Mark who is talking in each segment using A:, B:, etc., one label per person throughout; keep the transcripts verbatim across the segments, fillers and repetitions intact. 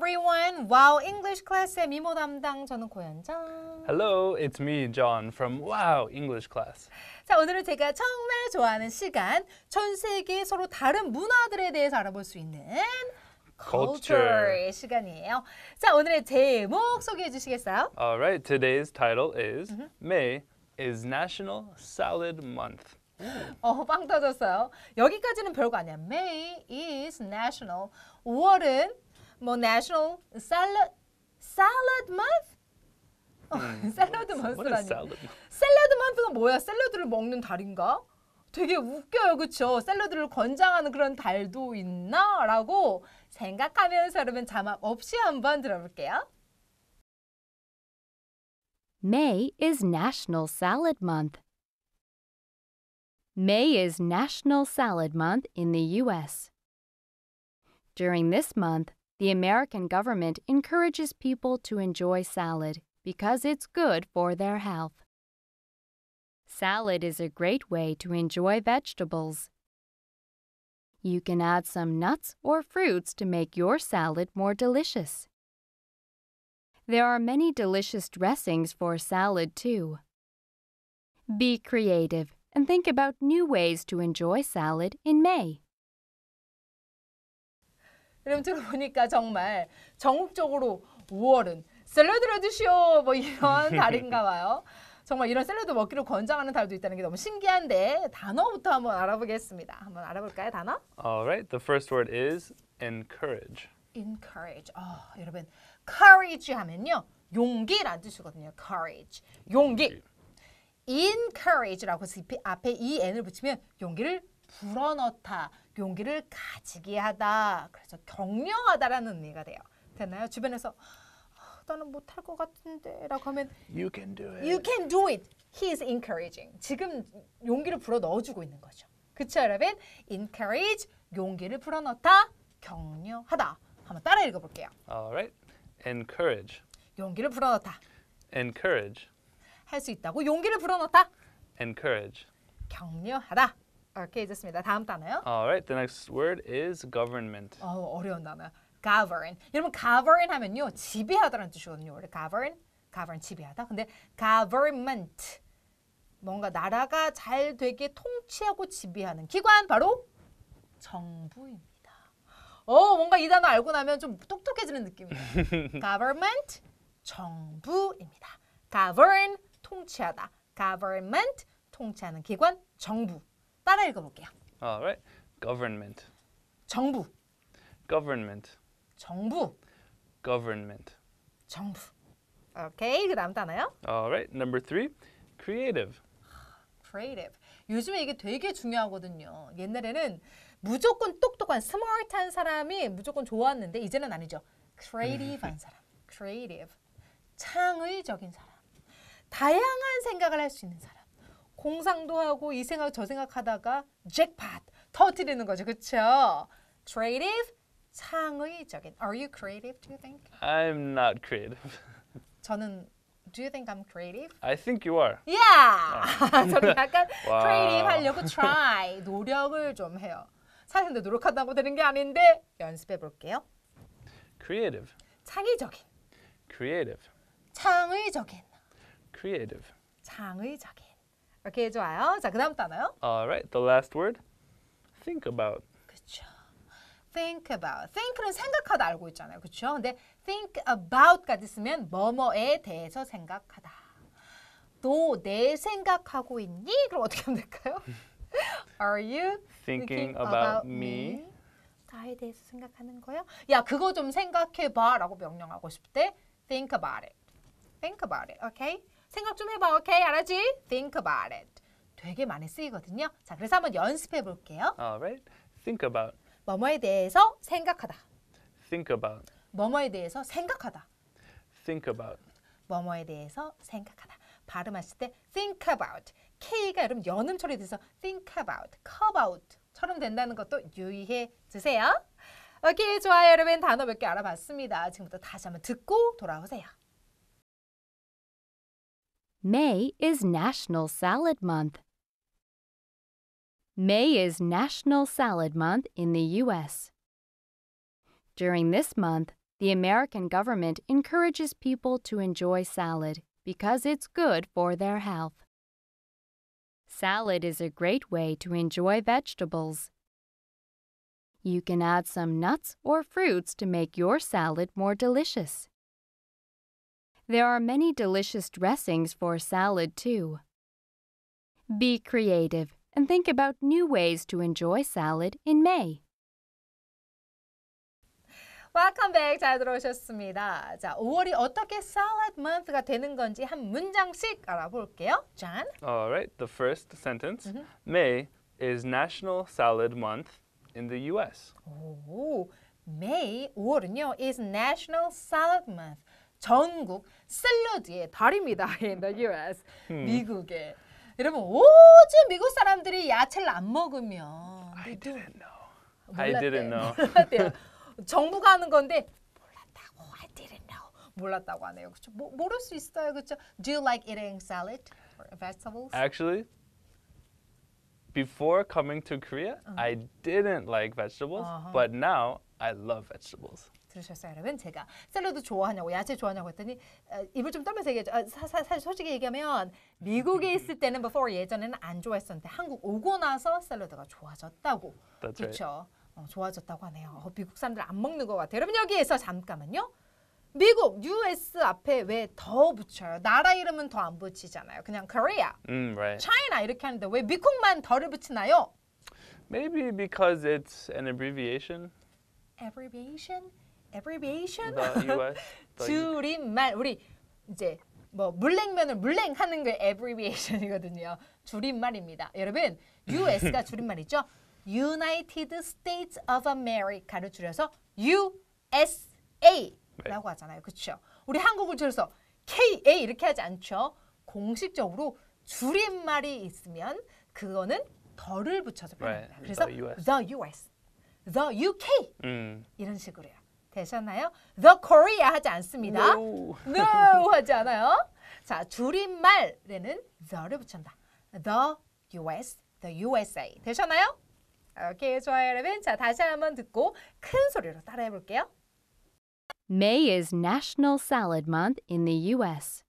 A: everyone. Wow English class의 미모 담당 저는 고현정.
B: Hello, it's me, John, from Wow English class.
A: 자, 오늘은 제가 정말 좋아하는 시간, 전 세계 서로 다른 문화들에 대해서 알아볼 수 있는 Culture의 시간이에요. 자, 오늘의 제목 소개해 주시겠어요?
B: All right, today's title is mm-hmm. May is National Salad Month.
A: 어, 빵 터졌어요. 여기까지는 별거 아니야. May is national. 오월은 뭐 national salad salad month? 음, 샐러드 month라니. 샐러드 month가 뭐야? 샐러드를 먹는 달인가? 되게 웃겨요, 그렇죠? 샐러드를 권장하는 그런 달도 있나? 라고 생각하면서 여러분 자막 없이 한번 들어볼게요.
C: May is National Salad Month. May is National Salad Month in the U S. During this month, the American government encourages people to enjoy salad because it's good for their health. Salad is a great way to enjoy vegetables. You can add some nuts or fruits to make your salad more delicious. There are many delicious dressings for salad too. Be creative and think about new ways to enjoy salad in May.
A: 여러분 들어보니까 정말 전국적으로 오월은 샐러드를 드시오 뭐 이런 달인가 봐요. 정말 이런 샐러드 먹기를 권장하는 달도 있다는 게 너무 신기한데 단어부터 한번 알아보겠습니다. 한번 알아볼까요, 단어?
B: All right, the first word is encourage.
A: encourage. 어, 여러분, courage 하면요. 용기란 뜻이거든요. courage. 용기. encourage라고 해서 앞에 이 n을 붙이면 용기를 불어넣다, 용기를 가지게 하다. 그래서 격려하다라는 의미가 돼요. 됐나요? 주변에서 나는 못할 것 같은데 라고 하면
B: You can do it.
A: You can do it. He is encouraging. 지금 용기를 불어넣어주고 있는 거죠. 그쵸, 여러분? encourage, 용기를 불어넣다, 격려하다. 한번 따라 읽어볼게요.
B: All right, encourage.
A: 용기를 불어넣다.
B: Encourage.
A: 할 수 있다고 용기를 불어넣다.
B: Encourage.
A: 격려하다. 오케이, 좋습니다. 다음 단어요.
B: All right, the next word is government.
A: 어, 어려운 단어야. govern. 여러분 govern 하면요. 지배하다라는 뜻이거든요. 원래 govern, govern 지배하다. 근데 government. 뭔가 나라가 잘 되게 통치하고 지배하는 기관 바로 정부입니다. 어, 뭔가 이 단어 알고 나면 좀 똑똑해지는 느낌이에요. government, 정부입니다. govern, 통치하다. government, 통치하는 기관, 정부. 따라 읽어볼게요.
B: All right, government.
A: 정부.
B: Government.
A: 정부.
B: Government.
A: 정부. 오케이, 그 다음 단어요.
B: All right, number three, creative.
A: creative. 요즘에 이게 되게 중요하거든요. 옛날에는 무조건 똑똑한, 스마트한 사람이 무조건 좋았는데 이제는 아니죠. creative한 사람. creative. 창의적인 사람. 다양한 생각을 할 수 있는 사람. 공상도 하고 이 생각 저 생각하다가 잭팟 터뜨리는 거죠. 그렇죠? creative, 창의적인. Are you creative, do you think?
B: I'm not creative.
A: 저는 Do you think I'm creative?
B: I think you are.
A: Yeah! 저는 약간
B: 와.
A: creative 하려고 try, 노력을 좀 해요. 사실 근데 노력한다고 되는 게 아닌데 연습해 볼게요.
B: Creative.
A: 창의적인.
B: Creative.
A: 창의적인.
B: Creative.
A: 창의적인. 오케이, 좋아요. 자, 그 다음 단어요.
B: All right, the last word, think about.
A: 그렇죠. think about. think는 생각하다 알고 있잖아요. 그렇죠? 근데 think about까지 쓰면 뭐뭐에 대해서 생각하다. 너 내 생각하고 있니? 그럼 어떻게 하면 될까요? Are you
B: Thinking
A: thinking
B: about
A: about
B: me?
A: me? 나에 대해서 생각하는 거야? 야, 그거 좀 생각해봐 라고 명령하고 싶을 때 think about it. think about it. 오케이? 생각 좀 해봐. 오케이? 알았지? think about it. 되게 많이 쓰이거든요. 자, 그래서 한번 연습해 볼게요.
B: All right, think about.
A: 뭐뭐에 대해서 생각하다.
B: Think about.
A: 뭐뭐에 대해서 생각하다.
B: Think about.
A: 뭐뭐에 대해서 생각하다. 발음하실 때 think about. K가 여러분 연음 처리돼서 think about, carve out처럼 된다는 것도 유의해 주세요. 오케이, 좋아요. 여러분 단어 몇 개 알아봤습니다. 지금부터 다시 한번 듣고 돌아오세요.
C: May is National Salad Month. May is National Salad Month in the U S. During this month, The American government encourages people to enjoy salad because it's good for their health. Salad is a great way to enjoy vegetables. You can add some nuts or fruits to make your salad more delicious. There are many delicious dressings for salad too. Be creative and think about new ways to enjoy salad in May.
A: Welcome back. 잘 들어오셨습니다. 자, 오월이 어떻게 salad month가 되는 건지 한 문장씩 알아볼게요. John?
B: All right, the first sentence. May is National Salad Month in the U S.
A: 오, May, 오월은요, is National Salad Month. 전국 샐러드의 달입니다. In the U S. 미국에. 여러분, 오직 미국 사람들이 야채를 안 먹으면
B: I didn't know. I
A: 몰랐대.
B: didn't know.
A: 몰랐대요. 정부가 하는 건데 몰랐다고. I didn't know. 몰랐다고 하네요. 그렇죠? 모, 모를 수 있어요. 그렇죠? Do you like eating salad or vegetables?
B: Actually, before coming to Korea, I didn't like vegetables,
A: Uh-huh.
B: but now I love vegetables.
A: 들으셨어요, 여러분? 제가 샐러드 좋아하냐고, 야채 좋아하냐고 했더니 어, 입을 좀 떨면서 얘기했죠. 아, 사, 사, 사실 솔직히 얘기하면 미국에 있을 때는 before 예전에는 안 좋아했었는데 한국 오고 나서 샐러드가 좋아졌다고.
B: That's right.
A: 그렇죠? 어, 좋아졌다고 하네요. 어, 미국 사람들 안 먹는 것 같아요. 여러분 여기에서 잠깐만요. 미국, U S 앞에 왜 더 붙여요? 나라 이름은 더 안 붙이잖아요. 그냥 Korea,
B: Mm, right.
A: China 이렇게 하는데 왜 미국만 더를 붙이나요?
B: Maybe because it's an abbreviation.
A: Abbreviation? Abbreviation?
B: The U S. The U-
A: 줄임말. 우리 이제 뭐 물냉면을 물냉하는 게 abbreviation이거든요. 줄임말입니다. 여러분, U S가 줄임말이죠. United States of America를 줄여서 U S A라고 하잖아요. 그렇죠? 우리 한국을 줄여서 K A 이렇게 하지 않죠. 공식적으로 줄임말이 있으면 그거는 더를 붙여서 표현합니다.
B: Right.
A: 그래서
B: The U S.
A: the U S, the U K
B: Mm.
A: 이런 식으로요. 되셨나요? The Korea 하지 않습니다.
B: No.
A: No 하지 않아요. 자, 줄임말에는 the를 붙인다. The U S, the U S A. 되셨나요? 오케이, 좋아요, 여러분. 자, 다시 한번 듣고 큰 소리로 따라해 볼게요.
C: May is National Salad Month in the U S.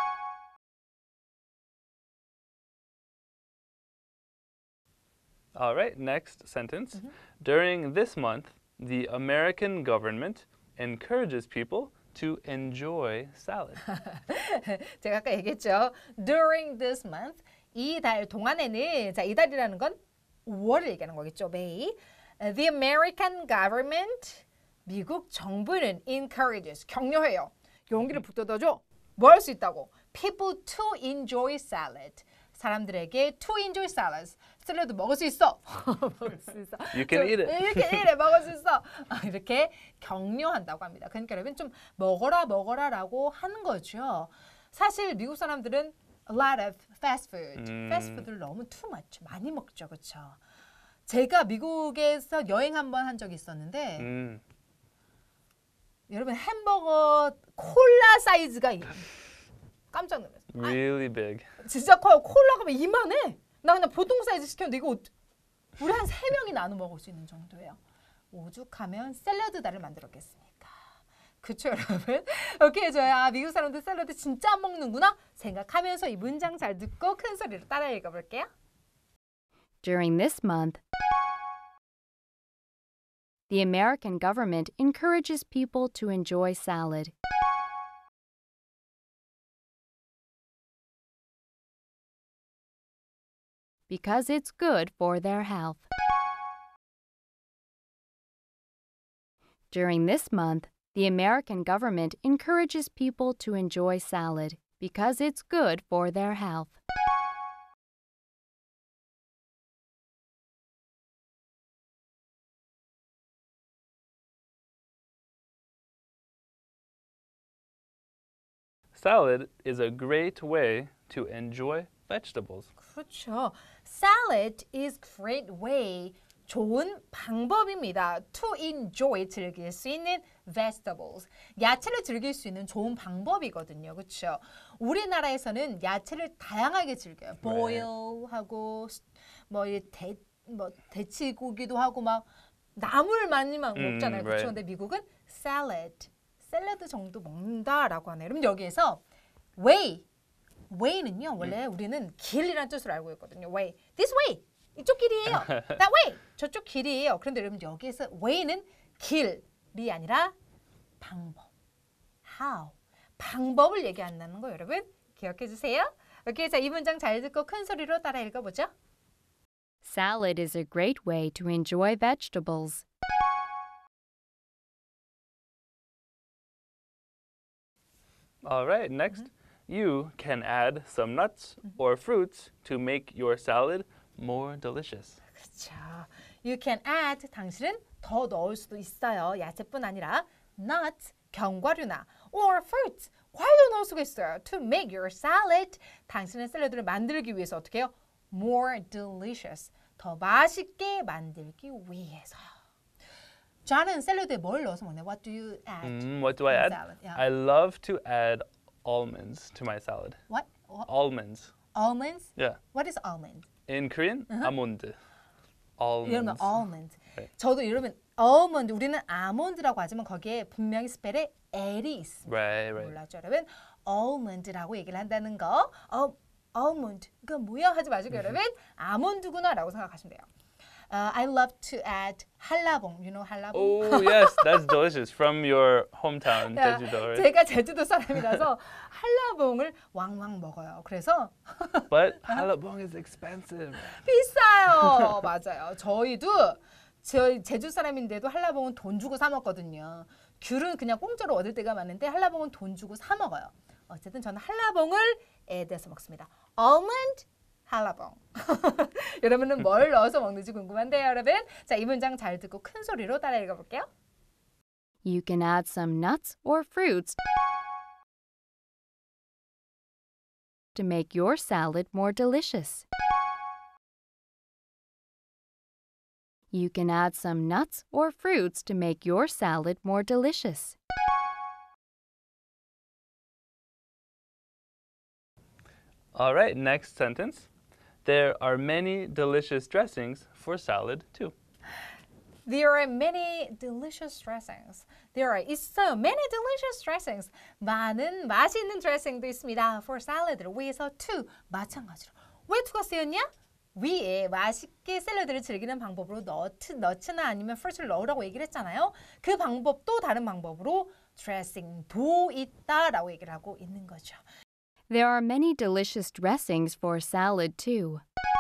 B: All right, next sentence. During this month, the American government encourages people to enjoy salad.
A: 제가 아까 얘기했죠. During this month, 이 달 동안에는, 자, 이 달이라는 건 오월을 얘기하는 거겠죠. May. The American government, 미국 정부는 encourages, 격려해요. 용기를 북돋아줘. 뭐 할 수 있다고? People to enjoy salad. 사람들에게 to enjoy salads. 샐러드 먹을 수 있어. 먹을 수 있어.
B: You can eat it.
A: 이렇게 이래 먹을 수 있어. 아, 이렇게 격려한다고 합니다. 그러니까 여러분 좀 먹어라 먹어라라고 하는 거죠. 사실 미국 사람들은 a lot of fast food,
B: 음.
A: 패스트푸드를 너무 too much 많이 먹죠, 그렇죠? 제가 미국에서 여행 한번 한 적이 있었는데
B: Mm.
A: 여러분 햄버거 콜라 사이즈가 이- 깜짝 놀랐어요. 아,
B: Really big.
A: 진짜 커요. 콜라가 막 이만해. 나 그냥 보통 사이즈 시켰는데 이거 어떡- 우리 한 세 명이 나눠 먹을 수 있는 정도예요. 오죽하면 샐러드다를 만들었겠습니까? 그쵸, 여러분? 오케이, 좋아요. 아, 미국 사람들 샐러드 진짜 안 먹는구나 생각하면서 이 문장 잘 듣고 큰 소리로 따라 읽어볼게요.
C: During this month, the American government encourages people to enjoy salad. Because it's good for their health. During this month, the American government encourages people to enjoy salad because it's good for their health.
B: Salad is a great way to enjoy vegetables.
A: 그렇죠. Salad is great way. 좋은 방법입니다. To enjoy, 즐길 수 있는 vegetables. 야채를 즐길 수 있는 좋은 방법이거든요. 그렇죠? 우리나라에서는 야채를 다양하게 즐겨요. boil하고 뭐, 이 대, 뭐 데치고기도 하고 막 나물 많이 막
B: 음,
A: 먹잖아요. 그렇죠?
B: right.
A: 근데 미국은 salad 샐러드 정도 먹는다라고 하네요. 그럼 여기에서 way, way는요 원래 우리는 길이라는 뜻으로 알고 있거든요. way, this way, 이쪽 길이에요. that way, 저쪽 길이에요. 그런데 여러분 여기에서 way는 길이 아니라 방법, how, 방법을 얘기한다는 거 여러분 기억해 주세요. 오케이, 자, 이 문장 잘 듣고 큰 소리로 따라 읽어보죠.
C: Salad is a great way to enjoy vegetables.
B: All right, next, you can add some nuts or fruits to make your salad more delicious.
A: 그렇죠. You can add, 당신은 더 넣을 수도 있어요. 야채뿐 아니라 nuts, 견과류나 or fruits, 과일도 넣을 수가 있어요. To make your salad, 당신의 샐러드를 만들기 위해서 어떻게 해요? More delicious, 더 맛있게 만들기 위해서요. 저는 샐러드에 뭘 넣어서 먹나요? What do you add?
B: Mm, what do I
A: in
B: add?
A: salad? Yeah.
B: I love to add almonds to my salad.
A: What? What?
B: Almonds.
A: Almonds?
B: Yeah.
A: What is almond?
B: In Korean, almond.
A: 이러면
B: Almonds.
A: almond.
B: 네.
A: 저도 이러면 almond, 우리는 아몬드라고 하지만 거기에 분명히 스펠에 L이 있습니다.
B: Right, right.
A: 몰랐죠, 여러분? almond라고 얘기를 한다는 거. 어, almond, 이거 뭐야 하지 마시고 여러분 아몬드구나라고 생각하시면 돼요. Uh, I love to add 한라봉. You know 한라봉?
B: Oh, yes, that's delicious. From your hometown,
A: 야,
B: Jeju-do, right?
A: 제가 제주도 사람이라서 한라봉을 왕왕 먹어요. 그래서
B: But halabong is expensive.
A: 비싸요. 맞아요. 저희도 저희 제주 사람인데도 한라봉은 돈 주고 사 먹거든요. 귤은 그냥 공짜로 얻을 때가 많은데 한라봉은 돈 주고 사 먹어요. 어쨌든 저는 한라봉을 애드해서 먹습니다. almond, 한라봉. 여러분은 뭘 넣어서 먹는지 궁금한데요, 여러분. 자, 이 문장 잘 듣고 큰 소리로 따라 읽어볼게요.
C: You can add some nuts or fruits to make your salad more delicious. You can add some nuts or fruits to make your salad more delicious.
B: All right, next sentence. There are many delicious dressings for salad, too.
A: There are many delicious dressings. There are 있어요. Many delicious dressings. 많은 맛있는 드레싱도 있습니다. For salad를 위해서 to 마찬가지로. 왜 to가 쓰였냐? 위에 맛있게 샐러드를 즐기는 방법으로 너트, 너츠나 아니면 fruit을 넣으라고 얘기를 했잖아요. 그 방법도 다른 방법으로 드레싱도 있다라고 얘기를 하고 있는 거죠.
C: There are many delicious dressings for salad, too.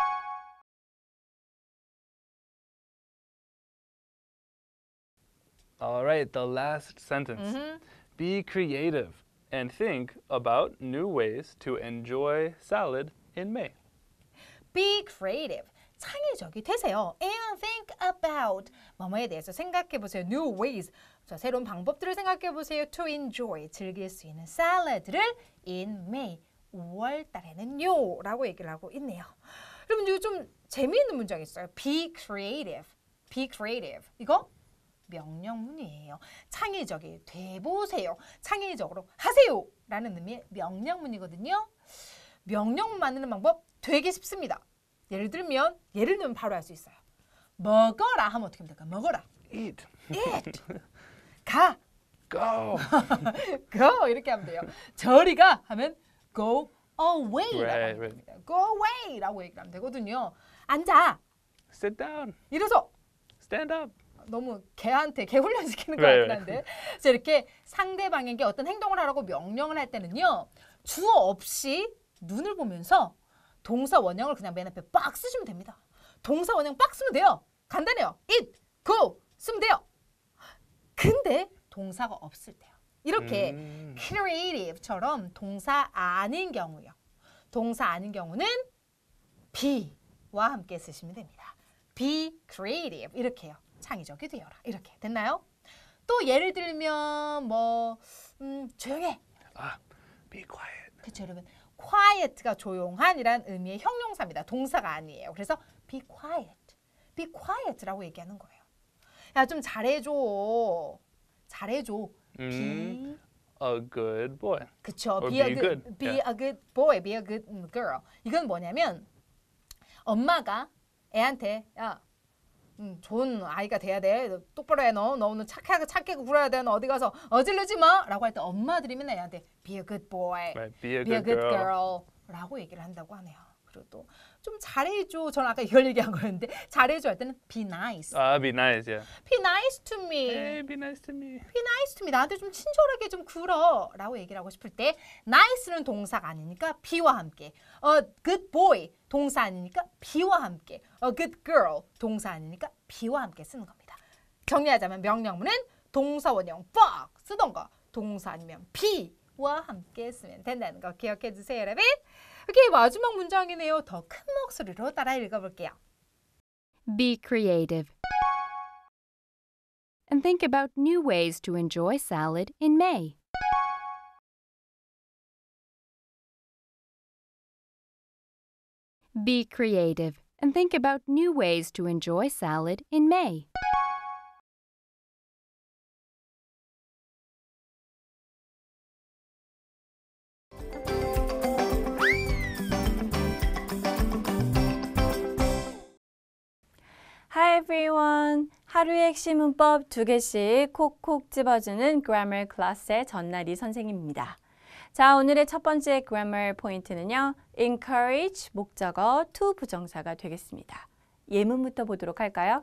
B: All right, the last sentence. Be creative and think about new ways to enjoy salad in May.
A: Be creative. 창의적이 되세요. And think about. 뭐뭐에 대해서 생각해 보세요. New ways. 자, 새로운 방법들을 생각해 보세요. To enjoy. 즐길 수 있는 샐러드를 in May. 오월 달에는요. 라고 얘기를 하고 있네요. 여러분 이거 좀 재미있는 문장이 있어요. Be creative. Be creative. 이거 명령문이에요. 창의적이 돼보세요. 창의적으로 하세요. 라는 의미의 명령문이거든요. 명령문 만드는 방법 되게 쉽습니다. 예를 들면 예를 들면 바로 할 수 있어요. 먹어라 하면 어떻게 됩니까? 먹어라.
B: Eat.
A: Eat. 가.
B: Go.
A: Go 이렇게 하면 돼요. 저리 가 하면 go away 라고
B: Right,
A: 하면
B: right.
A: 됩니다. Go away 라고 얘기를 하면 되거든요. 앉아.
B: Sit down.
A: 일어서.
B: Stand up.
A: 너무 개한테 개 훈련시키는 것
B: 네.
A: 같긴 한데 그래서 이렇게 상대방에게 어떤 행동을 하라고 명령을 할 때는요. 주어 없이 눈을 보면서 동사 원형을 그냥 맨 앞에 빡 쓰시면 됩니다. 동사 원형 빡 쓰면 돼요. 간단해요. eat, go 쓰면 돼요. 근데 동사가 없을 때요. 이렇게
B: 음.
A: creative처럼 동사 아닌 경우요. 동사 아닌 경우는 be와 함께 쓰시면 됩니다. be creative 이렇게요. 창의적이 되어라. 이렇게 됐나요? 또 예를 들면 뭐 음, 조용해.
B: Ah, be quiet.
A: 그렇죠, 여러분. quiet가 조용한이란 의미의 형용사입니다. 동사가 아니에요. 그래서 be quiet. be quiet라고 얘기하는 거예요. 야, 좀 잘해줘. 잘해줘.
B: 음.
A: be
B: A good boy.
A: 그쵸.
B: Or
A: be, a
B: be
A: good,
B: good.
A: be
B: Yeah.
A: a good boy, be a good girl. 이건 뭐냐면 엄마가 애한테 야 음, 좋은 아이가 돼야 돼. 너 똑바로 해. 너, 너 오늘 착하게 착하게 굴어야 돼. 너 어디 가서 어질르지 마. 라고 할 때 엄마들이 맨날 애한테 be a good boy,
B: Right. Be a
A: be a
B: good
A: good
B: girl.
A: girl 라고 얘기를 한다고 하네요. 그리고 또 좀 잘해줘. 저는 아까 이걸 얘기한 거였는데 잘해줘 할 때는 be nice.
B: Uh, be nice, yeah.
A: be nice to me.
B: Hey, be nice to me.
A: be nice to me. 나한테 좀 친절하게 좀 굴어. 라고 얘기를 하고 싶을 때 nice는 동사가 아니니까 be와 함께 a good boy 동사 아니니까 be와 함께 a good girl 동사 아니니까 be와 함께 쓰는 겁니다. 정리하자면 명령문은 동사 원형 fuck 쓰던가 동사 아니면 be와 함께 쓰면 된다는 거 기억해 주세요, 여러분. 오케이, 마지막 문장이네요. 더 큰 목소리로 따라 읽어볼게요.
C: Be creative. And think about new ways to enjoy salad in May. Be creative and think about new ways to enjoy salad in May.
D: Hi everyone! 하루의 핵심 문법 두 개씩 콕콕 집어주는 Grammar 클래스의 전나리 선생님입니다. 자, 오늘의 첫 번째 Grammar 포인트는요. encourage 목적어 to 부정사가 되겠습니다. 예문부터 보도록 할까요?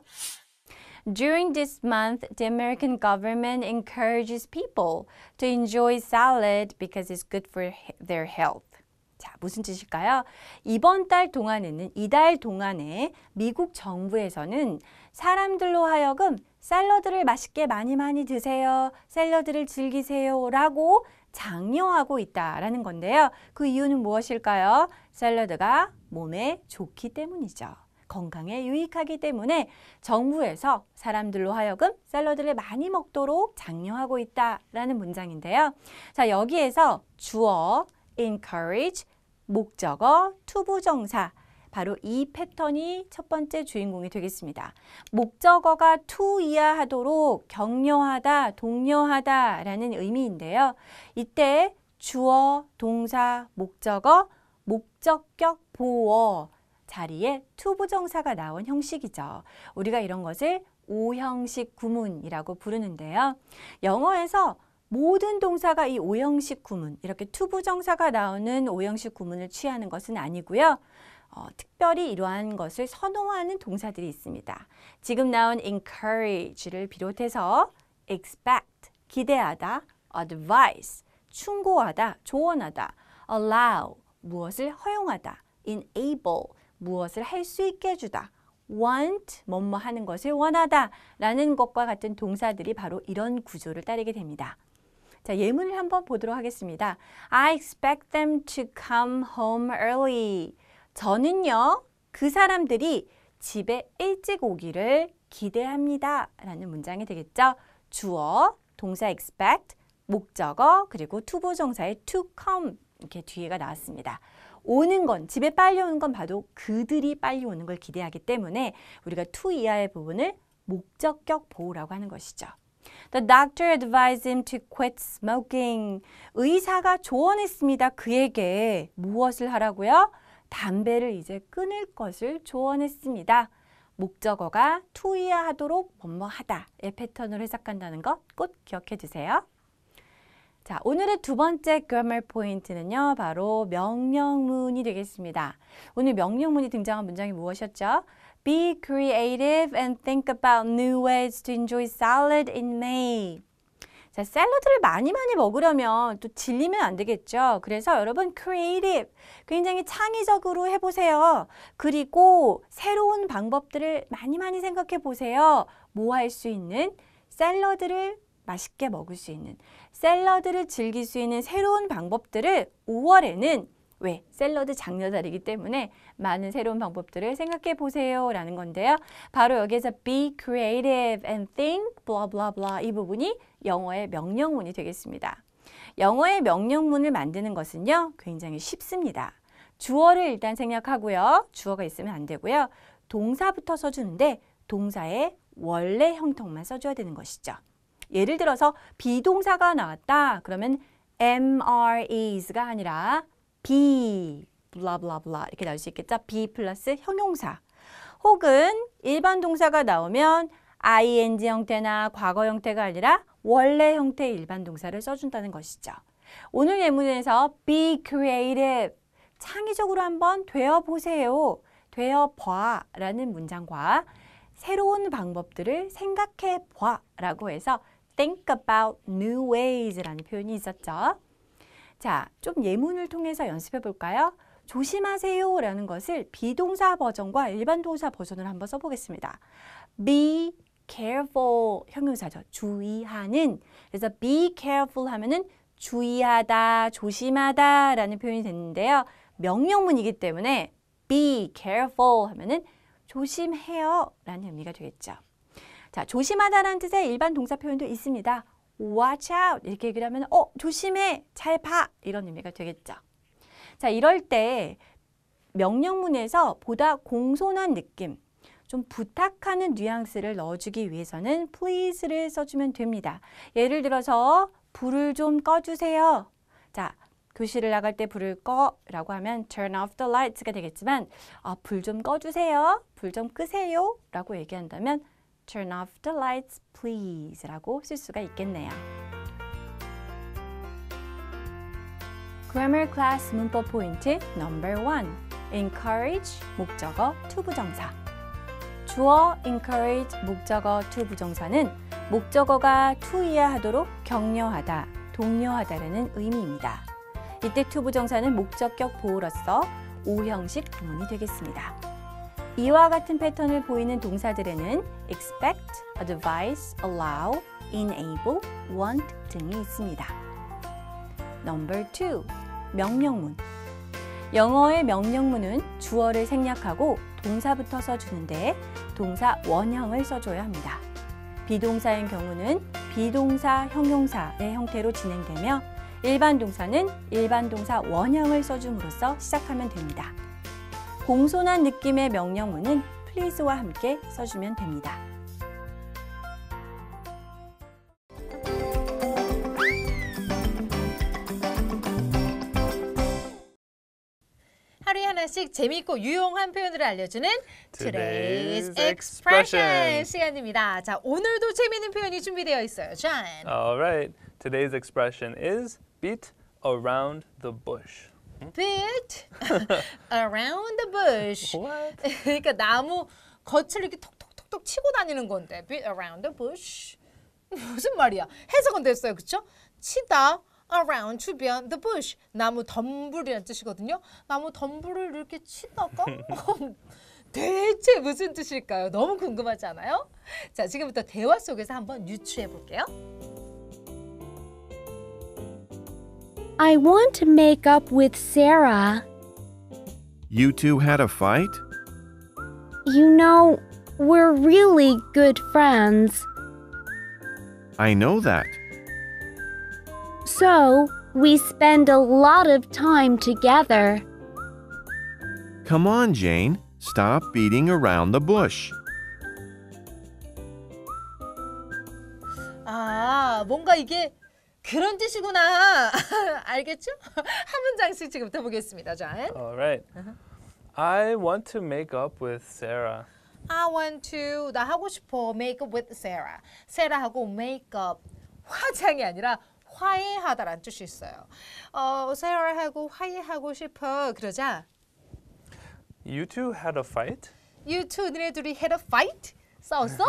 D: During this month, the American government encourages people to enjoy salad because it's good for their health. 자, 무슨 뜻일까요? 이번 달 동안에는, 이달 동안에 미국 정부에서는 사람들로 하여금 샐러드를 맛있게 많이 많이 드세요. 샐러드를 즐기세요. 라고 장려하고 있다라는 건데요. 그 이유는 무엇일까요? 샐러드가 몸에 좋기 때문이죠. 건강에 유익하기 때문에 정부에서 사람들로 하여금 샐러드를 많이 먹도록 장려하고 있다라는 문장인데요. 자, 여기에서 주어 encourage, 목적어, 투부정사 바로 이 패턴이 첫 번째 주인공이 되겠습니다. 목적어가 to이야 하도록 격려하다, 독려하다 라는 의미인데요. 이때 주어, 동사, 목적어, 목적격 보어 자리에 투부정사가 나온 형식이죠. 우리가 이런 것을 오형식 구문이라고 부르는데요. 영어에서 모든 동사가 이 오형식 구문, 이렇게 투부정사가 나오는 오형식 구문을 취하는 것은 아니고요. 어, 특별히 이러한 것을 선호하는 동사들이 있습니다. 지금 나온 encourage를 비롯해서 expect, 기대하다, advise, 충고하다, 조언하다, allow, 무엇을 허용하다, enable, 무엇을 할 수 있게 해주다, want, 뭐뭐 하는 것을 원하다 라는 것과 같은 동사들이 바로 이런 구조를 따르게 됩니다. 자, 예문을 한번 보도록 하겠습니다. I expect them to come home early. 저는요, 그 사람들이 집에 일찍 오기를 기대합니다. 라는 문장이 되겠죠. 주어, 동사 expect, 목적어, 그리고 투부정사의 to come 이렇게 뒤에가 나왔습니다. 오는 건, 집에 빨리 오는 건 봐도 그들이 빨리 오는 걸 기대하기 때문에 우리가 to 이하의 부분을 목적격 보호라고 하는 것이죠. The doctor advised him to quit smoking. 의사가 조언했습니다. 그에게 무엇을 하라고요? 담배를 이제 끊을 것을 조언했습니다. 목적어가 to이야 하도록 뭐뭐 하다의 패턴으로 해석한다는 것 꼭 기억해 주세요. 자, 오늘의 두 번째 grammar 포인트는요. 바로 명령문이 되겠습니다. 오늘 명령문이 등장한 문장이 무엇이었죠? Be creative and think about new ways to enjoy salad in May. 자, 샐러드를 많이 많이 먹으려면 또 질리면 안 되겠죠. 그래서 여러분 creative, 굉장히 창의적으로 해보세요. 그리고 새로운 방법들을 많이 많이 생각해 보세요. 뭐 할 수 있는? 샐러드를 맛있게 먹을 수 있는, 샐러드를 즐길 수 있는 새로운 방법들을 오월에는 왜? 샐러드 장려달이기 때문에 많은 새로운 방법들을 생각해 보세요 라는 건데요. 바로 여기에서 be creative and think blah blah blah 이 부분이 영어의 명령문이 되겠습니다. 영어의 명령문을 만드는 것은요. 굉장히 쉽습니다. 주어를 일단 생략하고요. 주어가 있으면 안 되고요. 동사부터 써주는데 동사의 원래 형태만 써줘야 되는 것이죠. 예를 들어서 비동사가 나왔다. 그러면 am, are, is가 아니라 be, blah, blah, blah 이렇게 나올 수 있겠죠. be 플러스 형용사. 혹은 일반 동사가 나오면 아이엔지 형태나 과거 형태가 아니라 원래 형태의 일반 동사를 써준다는 것이죠. 오늘 예문에서 be creative, 창의적으로 한번 되어보세요, 되어봐 라는 문장과 새로운 방법들을 생각해봐 라고 해서 think about new ways 라는 표현이 있었죠. 자, 좀 예문을 통해서 연습해 볼까요? 조심하세요 라는 것을 비동사 버전과 일반 동사 버전을 한번 써보겠습니다. be careful, 형용사죠. 주의하는. 그래서 be careful 하면은 주의하다, 조심하다 라는 표현이 됐는데요. 명령문이기 때문에 be careful 하면은 조심해요 라는 의미가 되겠죠. 자, 조심하다라는 뜻의 일반 동사 표현도 있습니다. watch out 이렇게 얘기를 하면 어, 조심해, 잘 봐 이런 의미가 되겠죠. 자, 이럴 때 명령문에서 보다 공손한 느낌, 좀 부탁하는 뉘앙스를 넣어주기 위해서는 please를 써주면 됩니다. 예를 들어서 불을 좀 꺼주세요. 자, 교실을 나갈 때 불을 꺼 라고 하면 turn off the lights가 되겠지만 아, 불 좀 꺼주세요, 불 좀 끄세요 라고 얘기한다면 turn off the lights please 라고 쓸 수가 있겠네요. Grammar Class 문법 포인트 넘버 원. encourage 목적어 to 부정사. 주어 encourage 목적어 to 부정사는 목적어가 to이어야 하도록 격려하다, 독려하다라는 의미입니다. 이때 to 부정사는 목적격 보호로서 오형식 구문이 되겠습니다. 이와 같은 패턴을 보이는 동사들에는 expect, advise, allow, enable, want 등이 있습니다. 넘버 투. 명령문. 영어의 명령문은 주어를 생략하고 동사부터 써주는데 동사 원형을 써줘야 합니다. 비동사인 경우는 비동사, 형용사의 형태로 진행되며 일반 동사는 일반 동사 원형을 써줌으로써 시작하면 됩니다. 공손한 느낌의 명령문은 please와 함께 써주면 됩니다.
A: 하루에 하나씩 재미있고 유용한 표현을 알려주는
B: Today's
A: Today's Expression
B: Expression.
A: 시간입니다. 자, 오늘도 재미있는 표현이 준비되어 있어요. John.
B: All right. Today's expression is beat around the bush.
A: Beat around the bush.
B: What?
A: 그러니까 나무 겉을 이렇게 톡톡톡톡 치고 다니는 건데 beat around the bush. 무슨 말이야? 해석은 됐어요. 그렇죠? 치다 around 주변 the bush. 나무 덤불이라는 뜻이거든요. 나무 덤불을 이렇게 치다가 대체 무슨 뜻일까요? 너무 궁금하지 않아요? 자, 지금부터 대화 속에서 한번 유추해 볼게요.
C: I want to make up with Sarah.
E: You two had a fight?
C: You know, we're really good friends.
E: I know that.
C: So, we spend a lot of time together.
E: Come on, Jane. Stop beating around the bush.
A: 아, 뭔가 이게 그런 뜻이구나. 알겠죠? 한 문장씩 지금부터 보겠습니다. John.
B: All right. I want to make up with Sarah.
A: I want to, 나 하고 싶어. Make up with Sarah. Sarah하고 make up. 화장이 아니라 화해하다라는 뜻이 있어요. 어, Sarah하고 화해하고 싶어. 그러자
B: You two had a fight?
A: You two, 너네 둘이 had a fight? 싸웠어?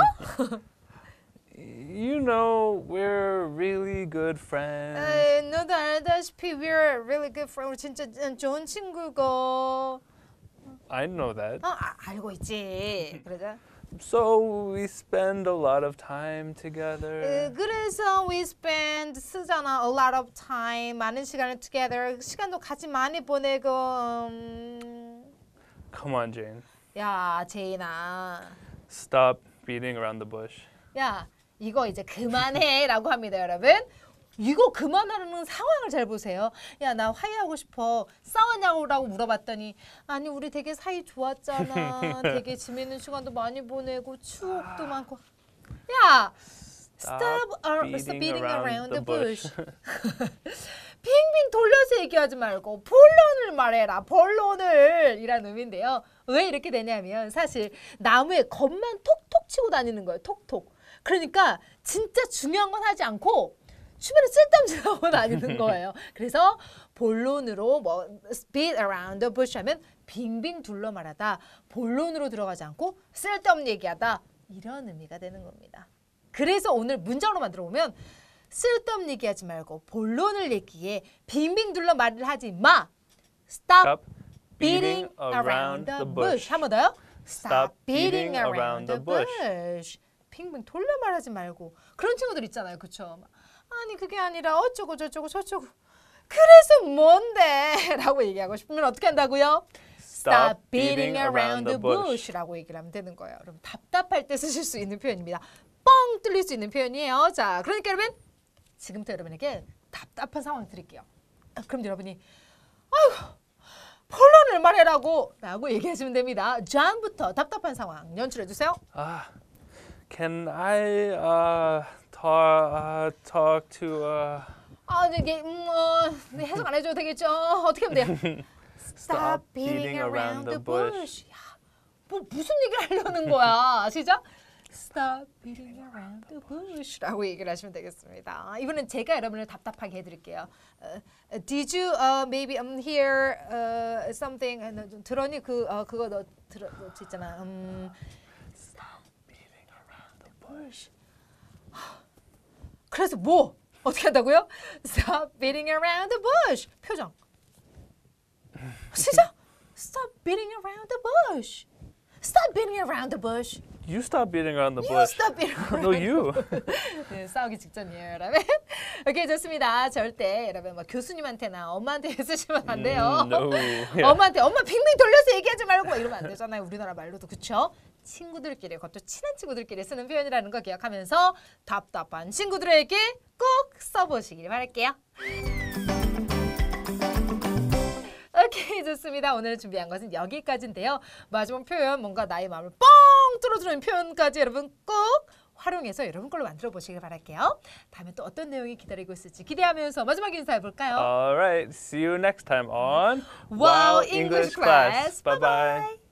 B: You know, we're really good friends.
A: 에이, 너도 알다시피 we're really good friends. 우리 진짜 좋은 친구고.
B: I know that.
A: 어, 아, 알고 있지. 그러자
B: So we spend a lot of time
A: 에,
B: together.
A: 그래서 we spend 쓰잖아 a lot of time 많은 시간을 together 시간도 같이 많이 보내고 음...
B: Come on, Jane.
A: 야 제인아
B: Stop beating around the bush.
A: 야 이거 이제 그만해라고 합니다 여러분. 이거 그만하라는 상황을 잘 보세요. 야 나 화해하고 싶어. 싸웠냐고라고 물어봤더니 아니 우리 되게 사이 좋았잖아. 되게 재밌는 시간도 많이 보내고 추억도 많고. 야 Stop,
B: Stop
A: ar-
B: beating
A: stop beating
B: around
A: around
B: the
A: the bush. 빙빙 돌려서 얘기하지 말고 본론을 말해라. 본론을 이라는 의미인데요. 왜 이렇게 되냐면 사실 나무에 겉만 톡톡 치고 다니는 거예요. 톡톡. 그러니까 진짜 중요한 건 하지 않고 주변에 쓸데없는 짓 하고 다니는 거예요. 그래서 본론으로 뭐 beat around the bush 하면 빙빙 둘러 말하다. 본론으로 들어가지 않고 쓸데없는 얘기하다. 이런 의미가 되는 겁니다. 그래서 오늘 문장으로 만들어 보면 쓸데없는 얘기하지 말고 본론을 얘기해 빙빙 둘러 말을 하지 마. Stop,
B: Stop
A: beating around the bush. 한 번 더요. Stop beating around the bush. 빙빙 돌려 말하지 말고. 그런 친구들 있잖아요. 그렇죠? 아니 그게 아니라 어쩌고 저쩌고 저쩌고. 그래서 뭔데? 라고 얘기하고 싶으면 어떻게 한다고요? Stop beating around the bush 라고 얘기를 하면 되는 거예요. 여러분 답답할 때 쓰실 수 있는 표현입니다. 뻥 뚫릴 수 있는 표현이에요. 자, 그러니까 여러분 지금부터 여러분에게 답답한 상황 드릴게요. 그럼 여러분이 아이고 본론을 말해라고 라고 얘기하시면 됩니다. 존부터 답답한 상황 연출해 주세요.
B: Uh, can I uh, talk, uh, talk to... Uh...
A: 아, 이게 음, 어, 네, 해석 안 해줘도 되겠죠? 어떻게 하면 돼요? Stop beating around the bush. 야, 뭐 무슨 얘기를 하려는 거야? 시작. Stop beating around the bush라고 얘기를 하시면 되겠습니다. 이번엔 제가 여러분을 답답하게 해드릴게요. Uh, did you uh, maybe um, hear uh, something? uh, 들었니? 그 어, 그거 너 들어 너 있잖아. 음,
B: Stop beating around the bush.
A: 그래서 뭐 어떻게 한다고요? Stop beating around the bush. 표정. 시작. Stop beating around the bush. Stop beating around the bush.
B: You stop beating around the
A: You
B: bush.
A: stop beating around.
B: No, you.
A: 네, 싸우기 직전이에요, 여러분. 오케이, 좋습니다. 절대 여러분 뭐 교수님한테나 엄마한테 쓰시면 안 돼요.
B: Mm, no. Yeah.
A: 엄마한테 엄마 빙빙 돌려서 얘기하지 말고 막 이러면 안 되잖아요. 우리나라 말로도 그렇죠? 친구들끼리, 그것도 친한 친구들끼리 쓰는 표현이라는 거 기억하면서 답답한 친구들에게 꼭 써보시길 바랄게요. 오케이, 좋습니다. 오늘 준비한 것은 여기까지인데요. 마지막 표현 뭔가 나의 마음을 뻥 뚫어주는 표현까지 여러분 꼭 활용해서 여러분 걸로 만들어 보시길 바랄게요. 다음에 또 어떤 내용이 기다리고 있을지 기대하면서 마지막 인사해 볼까요?
B: All right. See you next time on
A: Wow English Class.
B: Bye bye.